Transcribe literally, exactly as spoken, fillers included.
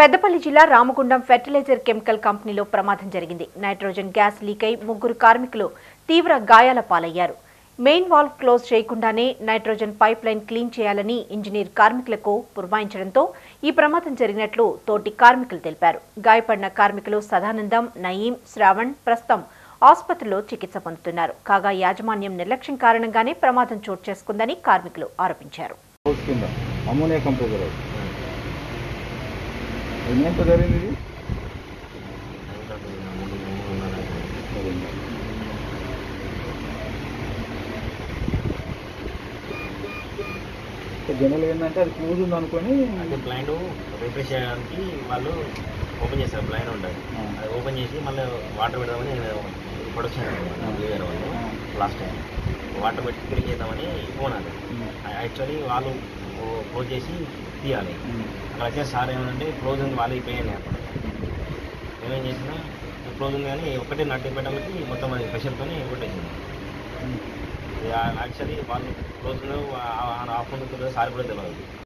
పెద్దపల్లి జిల్లా Ramagundam fertiliser chemical కంపెనీలో ప్రమాదం జరిగింది. నైట్రోజన్ గ్యాస్ లీక్ అయి ముగ్గురు కార్మికులు తీవ్ర గాయాల పాలయ్యారు. మెయిన్ వాల్వ్ క్లోజ్ చేయకుండానే నైట్రోజన్ పైప్ లైన్ క్లీన్ చేయాలని ఇంజనీర్ కార్మికులకు పురమాయించడంతో ఈ ప్రమాదం జరిగినట్లు తోటి కార్మికులు తెలిపారు. గాయపడిన కార్మికులు సదానందం, నయీం, శ్రావణ్ ప్రస్తుతం ఆసుపత్రిలో చికిత్స పొందుతున్నారు. కాగా యాజమాన్యం నిర్లక్ష్యం కారణంగానే ప్రమాదం చోటు చేసుకుందని కార్మికులు ఆరోపించారు. జనరల్ ఏంటంటే అది క్లోజ్ ఉంది అనుకొని అంటే బ్లైండ్ రిప్లేస్ చేయడానికి వాళ్ళు ఓపెన్ చేస్తారు. బ్లైండ్ ఉంటుంది, అది ఓపెన్ చేసి మళ్ళీ వాటర్ పెడదామని ప్రొడక్షన్ వేరే వాళ్ళు లాస్ట్ టైం వాటర్ పెట్టి క్లీన్ చేద్దామని పోనాలి. యాక్చువల్లీ వాళ్ళు క్లోజ్ చేసి తీయాలి. అక్కడ వచ్చే సార్ ఏమంటే క్లోజ్ ఉంది వాళ్ళు అయిపోయాయి. అప్పుడు మేమేం చేసినా క్లోజ్ ఉంది కానీ ఒకటే నట్టి పెట్టడానికి మొత్తం అది ప్రెషర్తో కొట్టేసింది. యాక్చువల్లీ వాళ్ళు క్లోజ్ ఆఫ్ ఉంటుంది సార్ కూడా తెలియదు.